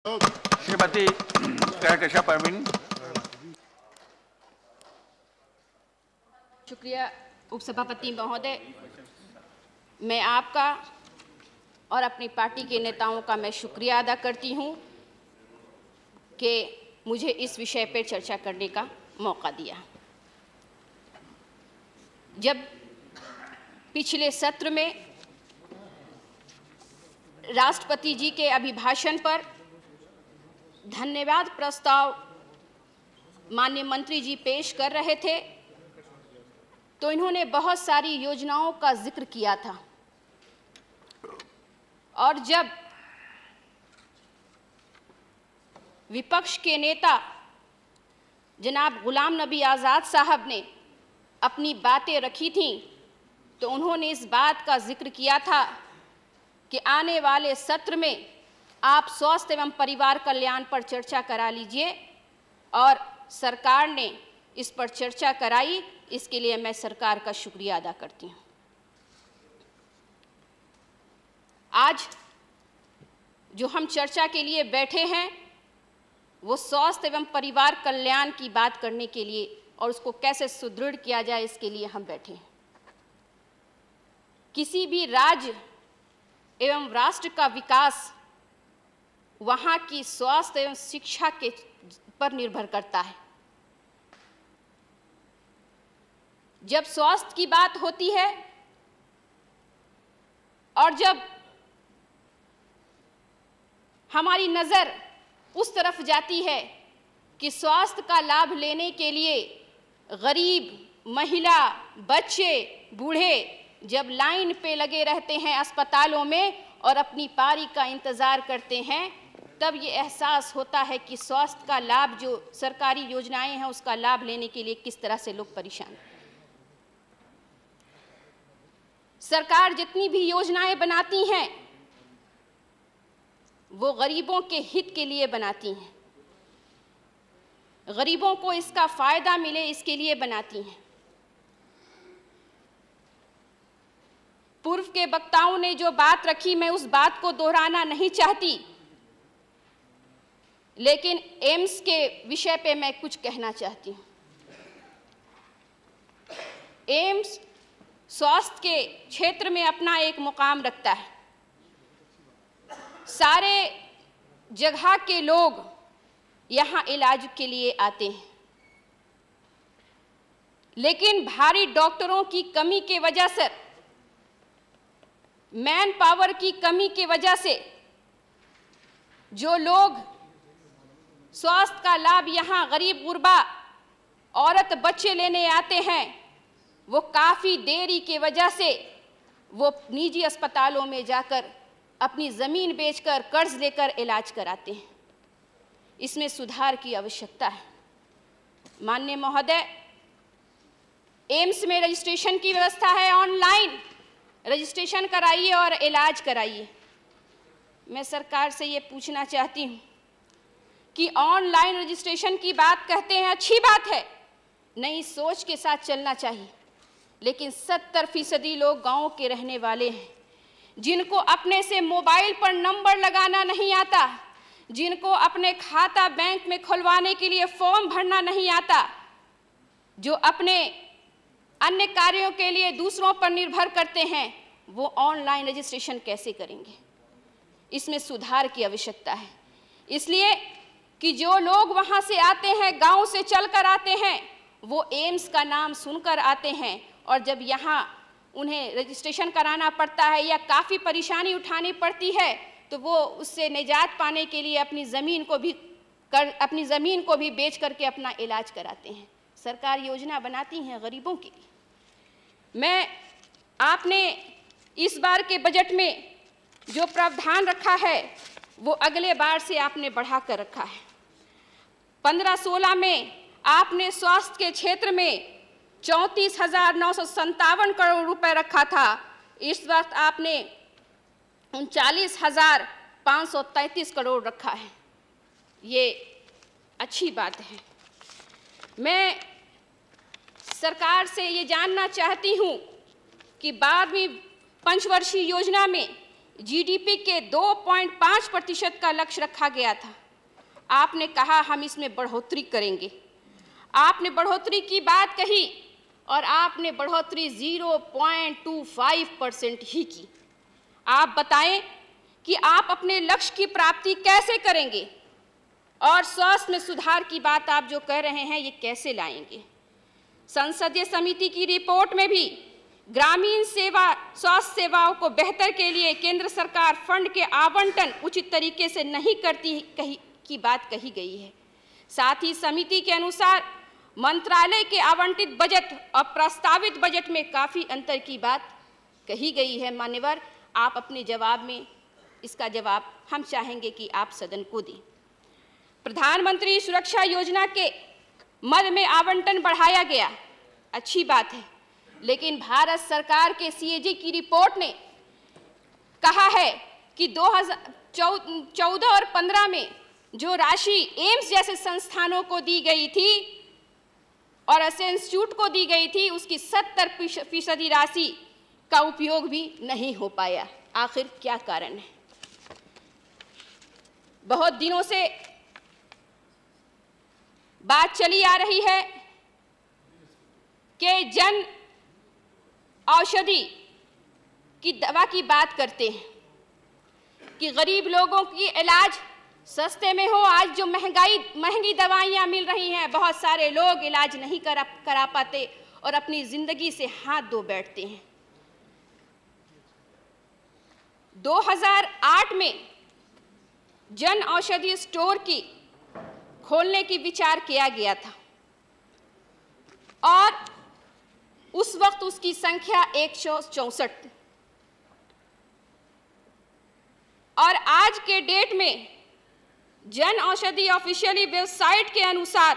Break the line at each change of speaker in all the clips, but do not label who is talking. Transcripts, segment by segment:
श्रीमती कहकशा परवीन।
शुक्रिया उपसभापति महोदय। मैं आपका और अपनी पार्टी के नेताओं का मैं शुक्रिया अदा करती हूं कि मुझे इस विषय पर चर्चा करने का मौका दिया। जब पिछले सत्र में राष्ट्रपति जी के अभिभाषण पर धन्यवाद प्रस्ताव माननीय मंत्री जी पेश कर रहे थे तो इन्होंने बहुत सारी योजनाओं का जिक्र किया था, और जब विपक्ष के नेता जनाब गुलाम नबी आज़ाद साहब ने अपनी बातें रखी थीं तो उन्होंने इस बात का जिक्र किया था कि आने वाले सत्र में आप स्वास्थ्य एवं परिवार कल्याण पर चर्चा करा लीजिए, और सरकार ने इस पर चर्चा कराई। इसके लिए मैं सरकार का शुक्रिया अदा करती हूँ। आज जो हम चर्चा के लिए बैठे हैं वो स्वास्थ्य एवं परिवार कल्याण की बात करने के लिए और उसको कैसे सुदृढ़ किया जाए इसके लिए हम बैठे हैं। किसी भी राज्य एवं राष्ट्र का विकास वहाँ की स्वास्थ्य एवं शिक्षा के पर निर्भर करता है। जब स्वास्थ्य की बात होती है और जब हमारी नज़र उस तरफ जाती है कि स्वास्थ्य का लाभ लेने के लिए गरीब, महिला, बच्चे, बूढ़े जब लाइन पे लगे रहते हैं अस्पतालों में और अपनी पारी का इंतज़ार करते हैं, तब ये एहसास होता है कि स्वास्थ्य का लाभ, जो सरकारी योजनाएं हैं, उसका लाभ लेने के लिए किस तरह से लोग परेशान हैं। सरकार जितनी भी योजनाएं बनाती हैं वो गरीबों के हित के लिए बनाती हैं, गरीबों को इसका फायदा मिले इसके लिए बनाती हैं। पूर्व के वक्ताओं ने जो बात रखी मैं उस बात को दोहराना नहीं चाहती, लेकिन एम्स के विषय पे मैं कुछ कहना चाहती हूँ। एम्स स्वास्थ्य के क्षेत्र में अपना एक मुकाम रखता है। सारे जगह के लोग यहाँ इलाज के लिए आते हैं, लेकिन भारी डॉक्टरों की कमी के वजह से, मैन पावर की कमी की वजह से जो लोग स्वास्थ्य का लाभ यहाँ गरीब गुरबा औरत बच्चे लेने आते हैं वो काफ़ी देरी की वजह से वो निजी अस्पतालों में जाकर अपनी ज़मीन बेचकर कर्ज लेकर इलाज कराते हैं। इसमें सुधार की आवश्यकता है। माननीय महोदय, एम्स में रजिस्ट्रेशन की व्यवस्था है, ऑनलाइन रजिस्ट्रेशन कराइए और इलाज कराइए। मैं सरकार से ये पूछना चाहती हूँ कि ऑनलाइन रजिस्ट्रेशन की बात कहते हैं, अच्छी बात है, नई सोच के साथ चलना चाहिए, लेकिन 70% लोग गाँव के रहने वाले हैं जिनको अपने से मोबाइल पर नंबर लगाना नहीं आता, जिनको अपने खाता बैंक में खुलवाने के लिए फॉर्म भरना नहीं आता, जो अपने अन्य कार्यों के लिए दूसरों पर निर्भर करते हैं, वो ऑनलाइन रजिस्ट्रेशन कैसे करेंगे? इसमें सुधार की आवश्यकता है। इसलिए कि जो लोग वहाँ से आते हैं, गांव से चलकर आते हैं, वो एम्स का नाम सुनकर आते हैं, और जब यहाँ उन्हें रजिस्ट्रेशन कराना पड़ता है या काफ़ी परेशानी उठानी पड़ती है तो वो उससे निजात पाने के लिए अपनी ज़मीन को भी बेच करके अपना इलाज कराते हैं। सरकार योजना बनाती हैं गरीबों के लिए। आपने इस बार के बजट में जो प्रावधान रखा है वो अगले बार से आपने बढ़ा कर रखा है। 15-16 में आपने स्वास्थ्य के क्षेत्र में 34,957 करोड़ रुपए रखा था। इस वक्त आपने 39,533 करोड़ रखा है। ये अच्छी बात है। मैं सरकार से ये जानना चाहती हूँ कि 12वीं पंचवर्षीय योजना में जीडीपी के 2.5% का लक्ष्य रखा गया था। आपने कहा हम इसमें बढ़ोतरी करेंगे। आपने बढ़ोतरी की बात कही और आपने बढ़ोतरी 0.25% ही की। आप बताएं कि आप अपने लक्ष्य की प्राप्ति कैसे करेंगे और स्वास्थ्य में सुधार की बात आप जो कह रहे हैं ये कैसे लाएंगे। संसदीय समिति की रिपोर्ट में भी ग्रामीण स्वास्थ्य सेवाओं को बेहतर के लिए केंद्र सरकार फंड के आवंटन उचित तरीके से नहीं करती की बात कही गई है। साथ ही समिति के अनुसार मंत्रालय के आवंटित बजट और प्रस्तावित बजट में काफ़ी अंतर की बात कही गई है। मान्यवर, आप अपने जवाब में इसका जवाब हम चाहेंगे कि आप सदन को दें। प्रधानमंत्री सुरक्षा योजना के मद में आवंटन बढ़ाया गया, अच्छी बात है, लेकिन भारत सरकार के सीएजी की रिपोर्ट ने कहा है कि 2014 और 15 में जो राशि एम्स जैसे संस्थानों को दी गई थी और ऐसे इंस्टीट्यूट को दी गई थी, उसकी 70% राशि का उपयोग भी नहीं हो पाया। आखिर क्या कारण है? बहुत दिनों से बात चली आ रही है कि जन औषधि की दवा की बात करते हैं कि गरीब लोगों की इलाज सस्ते में हो। आज जो महंगी दवाइयाँ मिल रही हैं, बहुत सारे लोग इलाज नहीं करा पाते और अपनी ज़िंदगी से हाथ धो बैठते हैं। 2008 में जन औषधि स्टोर की खोलने की विचार किया गया था और उस वक्त उसकी संख्या 164 और आज के डेट में जन औषधि ऑफिशियली वेबसाइट के अनुसार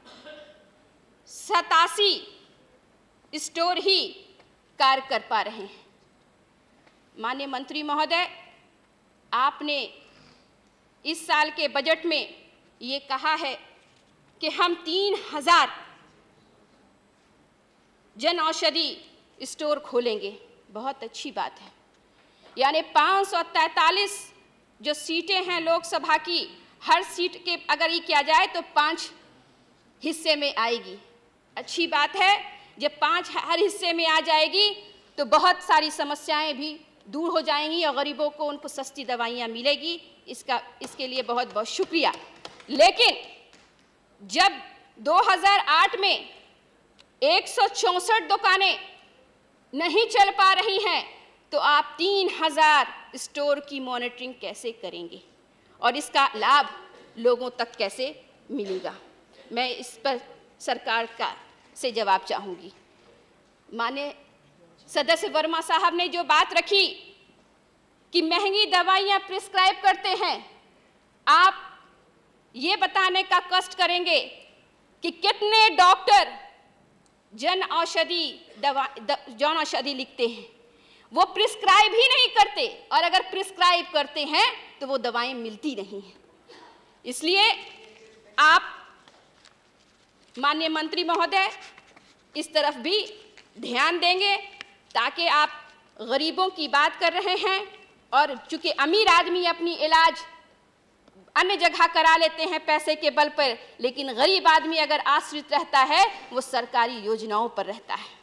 87 स्टोर ही कार्य कर पा रहे हैं। माननीय मंत्री महोदय, आपने इस साल के बजट में ये कहा है कि हम 3000 जन औषधि स्टोर खोलेंगे। बहुत अच्छी बात है, यानी 543 जो सीटें हैं लोकसभा की, हर सीट के अगर ये किया जाए तो 5 हिस्से में आएगी। अच्छी बात है, जब 5 हर हिस्से में आ जाएगी तो बहुत सारी समस्याएं भी दूर हो जाएंगी और गरीबों को उनको सस्ती दवाइयाँ मिलेगी। इसके लिए बहुत बहुत शुक्रिया। लेकिन जब 2008 में 164 दुकानें नहीं चल पा रही हैं तो आप 3000 स्टोर की मॉनिटरिंग कैसे करेंगे और इसका लाभ लोगों तक कैसे मिलेगा? मैं इस पर सरकार से जवाब चाहूँगी। माननीय सदस्य वर्मा साहब ने जो बात रखी कि महंगी दवाइयाँ प्रिस्क्राइब करते हैं, आप ये बताने का कष्ट करेंगे कि कितने डॉक्टर जन औषधि लिखते हैं, वो प्रिस्क्राइब ही नहीं करते और अगर प्रिस्क्राइब करते हैं तो वो दवाएं मिलती नहीं हैं। इसलिए आप माननीय मंत्री महोदय इस तरफ भी ध्यान देंगे ताकि आप गरीबों की बात कर रहे हैं और चूंकि अमीर आदमी अपनी इलाज अन्य जगह करा लेते हैं पैसे के बल पर, लेकिन गरीब आदमी अगर आश्रित रहता है वो सरकारी योजनाओं पर रहता है।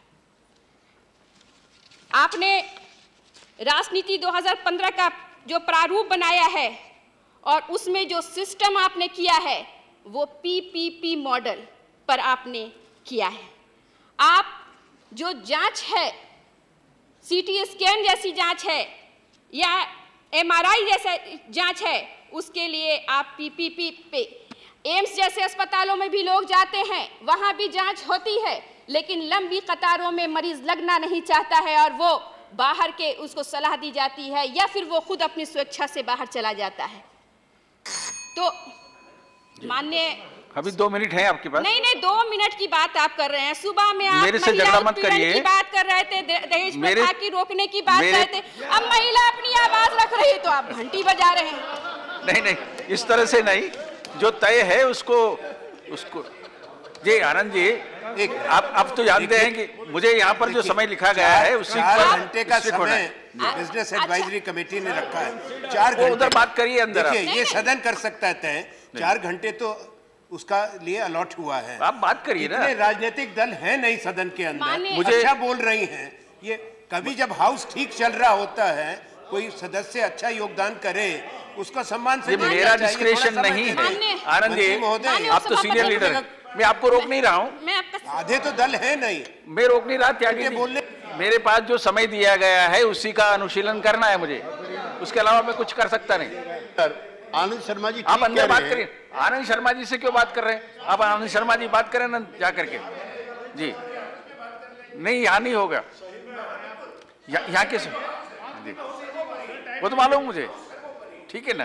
आपने राजनीति 2015 का जो प्रारूप बनाया है और उसमें जो सिस्टम आपने किया है वो पीपीपी मॉडल पर आपने किया है। आप जो जांच है, सीटी स्कैन जैसी जांच है या एमआरआई जैसा जांच है, उसके लिए आप पीपीपी पे एम्स जैसे अस्पतालों में भी लोग जाते हैं, वहाँ भी जांच होती है, लेकिन लंबी कतारों में मरीज लगना नहीं चाहता है और वो बाहर के उसको सलाह दी जाती है या फिर वो खुद अपनी स्वेच्छा से बाहर चला जाता है। तो माननीय
अभी 2 मिनट है आपके पास।
नहीं 2 मिनट की बात आप कर रहे हैं। सुबह में आप
मेरे से झगड़ा मत करिए।
की बात कर रहे थे, दहेज प्रथा की रोकने की बात कर रहे थे, अब महिला अपनी आवाज रख रही है तो आप घंटी बजा रहे हैं।
नहीं, इस तरह से नहीं, जो तय है उसको जी आनंद जी आप तो जानते हैं कि मुझे यहाँ पर जो समय लिखा गया है उससे
4 घंटे का समय बिजनेस एडवाइजरी कमेटी ने रखा है। 4 घंटे
उधर बात करिए अंदर।
देखिए ये सदन कर सकता है तय, 4 घंटे तो उसका लिए अलॉट हुआ है।
आप बात करिए ना।
इतने राजनीतिक दल है नहीं सदन के अंदर,
मुझे
अच्छा बोल रही हैं ये। कभी जब हाउस ठीक चल रहा होता है, कोई सदस्य अच्छा योगदान करे, उसका सम्मान से
मेरा डिस्क्रेशन नहीं है आनंद जी, आप तो सीनियर लीडर हैं, मैं आपको रोक नहीं रहा हूँ।
आधे तो दल है नहीं,
मैं रोक नहीं रहा। त्यागी बोलने मेरे पास जो समय दिया गया है उसी का अनुशीलन करना है मुझे, उसके अलावा मैं कुछ कर सकता नहीं।
आनंद शर्मा जी
आप अंदर बात करिए। आनंद शर्मा जी से क्यों बात कर रहे हैं आप? आनंद शर्मा जी बात करें ना जा करके। जी नहीं, यहाँ नहीं होगा। यहाँ कैसे? वो तो मालूम मुझे, ठीक है ना।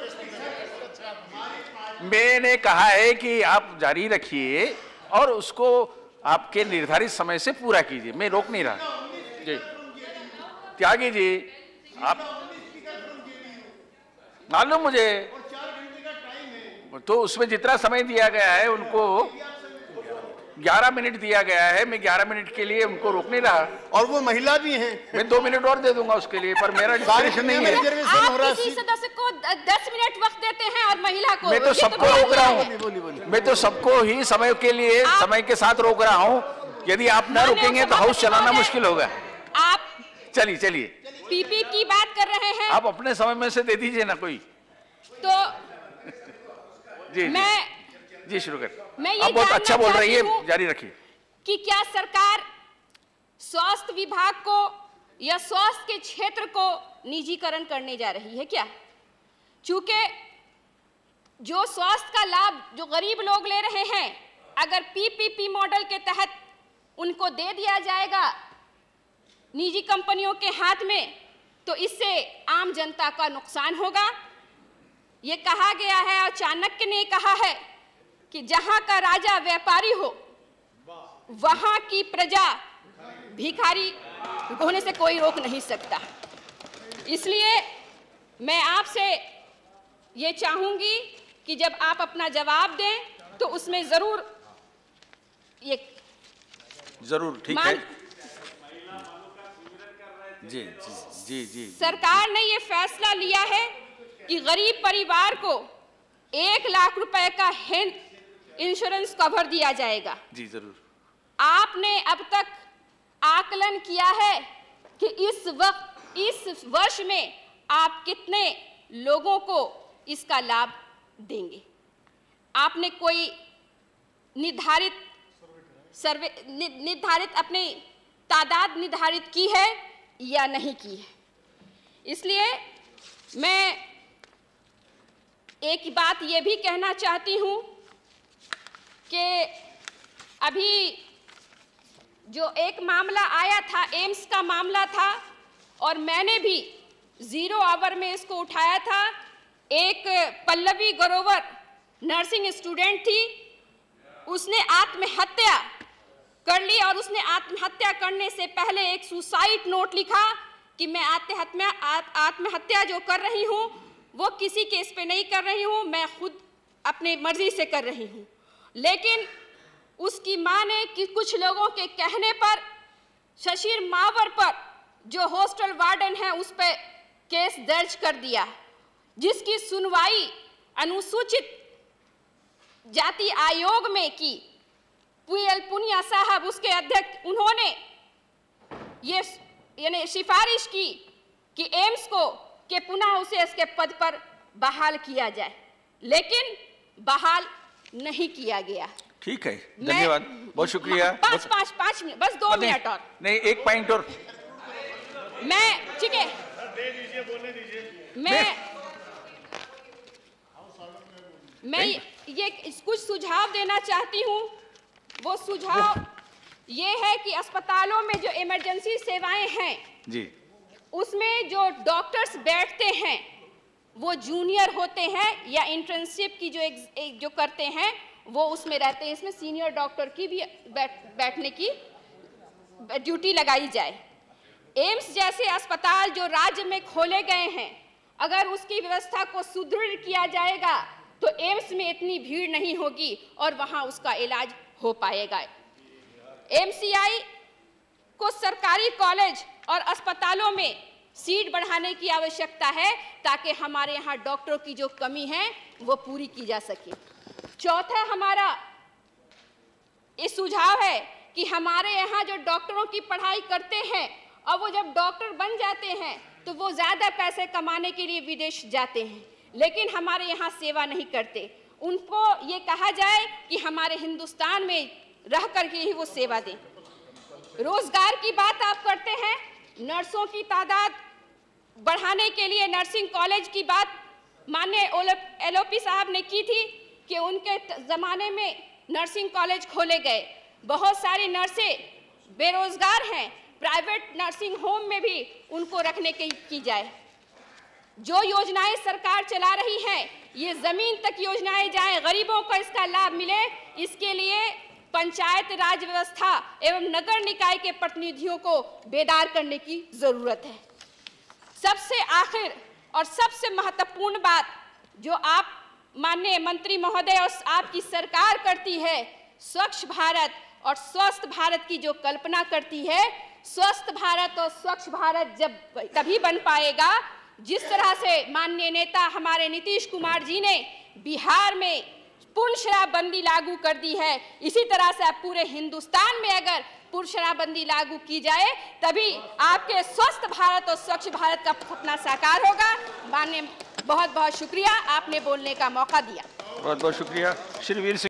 मैंने कहा है कि आप जारी रखिए और उसको आपके निर्धारित समय से पूरा कीजिए, मैं रोक नहीं रहा। जी त्यागी जी, आप मालूम मुझे, तो उसमें जितना समय दिया गया है उनको 11 मिनट दिया गया है, मैं 11 मिनट के लिए उनको रोक नहीं रहा।
और वो महिला भी हैं,
मैं 2 मिनट और दे दूंगा उसके लिए, पर मेरा डिस्क्रिप्शन नहीं है।
आप किसी सदस्य को 10 मिनट वक्त देते हैं और महिला को
मैं तो सबको रोक रहा हूँ। मैं तो सबको ही समय के लिए समय के साथ रोक रहा हूँ। यदि आप न रुकेंगे तो हाउस चलाना मुश्किल होगा।
आप
चलिए
पीपी की बात कर रहे हैं,
आप अपने समय में से दे दीजिए ना कोई।
तो
जी शुरू कर।
मैं ये
आप बहुत अच्छा बोल रही है, जारी रखिए।
कि क्या सरकार स्वास्थ्य विभाग को या स्वास्थ्य के क्षेत्र को निजीकरण करने जा रही है क्या? चूंकि जो स्वास्थ्य का लाभ जो गरीब लोग ले रहे हैं, अगर पीपीपी मॉडल के तहत उनको दे दिया जाएगा निजी कंपनियों के हाथ में, तो इससे आम जनता का नुकसान होगा। ये कहा गया है और चाणक्य ने कहा है कि जहां का राजा व्यापारी हो वहां की प्रजा भिखारी होने से कोई रोक नहीं सकता। इसलिए मैं आपसे ये चाहूंगी कि जब आप अपना जवाब दें तो उसमें जरूर
ठीक है। जी
सरकार ने ये फैसला लिया है कि गरीब परिवार को 1 लाख रुपए का हेल्थ इंश्योरेंस कवर दिया जाएगा।
जी जरूर।
आपने अब तक आकलन किया है कि इस वर्ष में आप कितने लोगों को इसका लाभ देंगे? आपने कोई निर्धारित अपनी तादाद निर्धारित की है या नहीं की है? इसलिए मैं एक बात ये भी कहना चाहती हूँ कि अभी जो एक मामला आया था, एम्स का मामला था, और मैंने भी 0 आवर में इसको उठाया था। एक पल्लवी ग्रोवर नर्सिंग स्टूडेंट थी, उसने आत्महत्या कर ली और उसने आत्महत्या करने से पहले एक सुसाइड नोट लिखा कि मैं आत्महत्या जो कर रही हूँ वो किसी केस पे नहीं कर रही हूँ, मैं खुद अपने मर्जी से कर रही हूँ। लेकिन उसकी माँ ने कि कुछ लोगों के कहने पर शशिर मावर पर जो हॉस्टल वार्डन है उस पर केस दर्ज कर दिया, जिसकी सुनवाई अनुसूचित जाति आयोग में की। पुयल पुनिया साहब उसके अध्यक्ष, उन्होंने ये यानी सिफारिश की कि एम्स को कि पुनः उसे इसके पद पर बहाल किया जाए, लेकिन बहाल नहीं किया गया।
ठीक है, धन्यवाद, बहुत शुक्रिया।
5 मिनट, बस 2 मिनट और
नहीं, 1 पॉइंट और
मैं, ठीक है, मैं ये कुछ सुझाव देना चाहती हूँ। वो सुझाव ये है कि अस्पतालों में जो इमरजेंसी सेवाएं हैं
जी, उसमें
जो डॉक्टर्स बैठते हैं वो जूनियर होते हैं या इंटर्नशिप की जो करते हैं वो उसमें रहते हैं। इसमें सीनियर डॉक्टर की भी बैठने की ड्यूटी लगाई जाए। एम्स जैसे अस्पताल जो राज्य में खोले गए हैं, अगर उसकी व्यवस्था को सुदृढ़ किया जाएगा तो एम्स में इतनी भीड़ नहीं होगी और वहाँ उसका इलाज हो पाएगा। एमसीआई को सरकारी कॉलेज और अस्पतालों में सीट बढ़ाने की आवश्यकता है ताकि हमारे यहाँ डॉक्टरों की जो कमी है वो पूरी की जा सके। चौथा हमारा ये सुझाव है कि हमारे यहाँ जो डॉक्टरों की पढ़ाई करते हैं और वो जब डॉक्टर बन जाते हैं तो वो ज़्यादा पैसे कमाने के लिए विदेश जाते हैं, लेकिन हमारे यहाँ सेवा नहीं करते। उनको ये कहा जाए कि हमारे हिंदुस्तान में रह करके ही वो सेवा दें। रोजगार की बात आप करते हैं, नर्सों की तादाद बढ़ाने के लिए नर्सिंग कॉलेज की बात माननीय एलओपी साहब ने की थी कि उनके ज़माने में नर्सिंग कॉलेज खोले गए। बहुत सारी नर्सें बेरोजगार हैं, प्राइवेट नर्सिंग होम में भी उनको रखने की जाए। जो योजनाएं सरकार चला रही हैं ये ज़मीन तक योजनाएं जाएं, गरीबों को इसका लाभ मिले, इसके लिए पंचायत राज व्यवस्था एवं नगर निकाय के प्रतिनिधियों को बेदार करने की ज़रूरत है। सबसे आखिर और सबसे महत्वपूर्ण बात जो आप माननीय मंत्री महोदय और आपकी सरकार करती है, स्वच्छ भारत और स्वस्थ भारत की जो कल्पना करती है, स्वस्थ भारत और स्वच्छ भारत जब तभी बन पाएगा जिस तरह से माननीय नेता हमारे नीतीश कुमार जी ने बिहार में पूर्ण शराबबंदी लागू कर दी है, इसी तरह से अब पूरे हिंदुस्तान में अगर पूर्ण शराबबंदी लागू की जाए तभी आपके स्वस्थ भारत और स्वच्छ भारत का सपना साकार होगा। माननीय बहुत बहुत शुक्रिया, आपने बोलने का मौका दिया।
बहुत बहुत शुक्रिया श्री वीर सिंह।